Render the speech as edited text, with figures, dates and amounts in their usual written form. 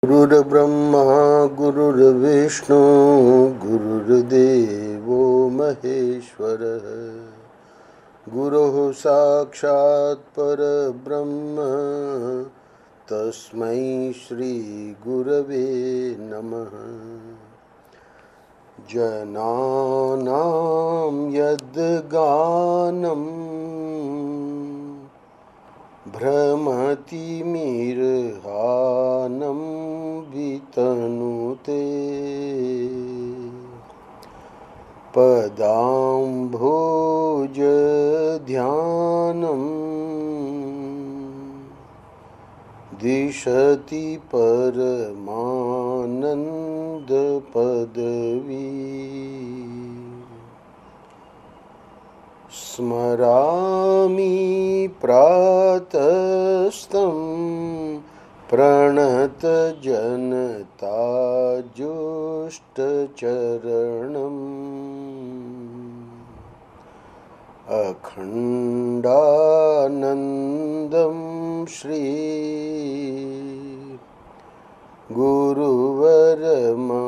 गुरुर्ब्रह्मा गुरुर्विष्णु गुरुर्देवो महेश्वरः गुरुः साक्षात् परब्रह्म तस्मै श्री गुरवे नमः। जनानां यद्गानं भ्रमतिमिर्हानं वितनुते पदाम्भोजध्यानं दिशति परमानन्दपदवी स्मरामि प्रातस्तं प्रणतजनताजुष्टचरणम् अखण्डानन्दं श्री गुरुवरमहामहिम्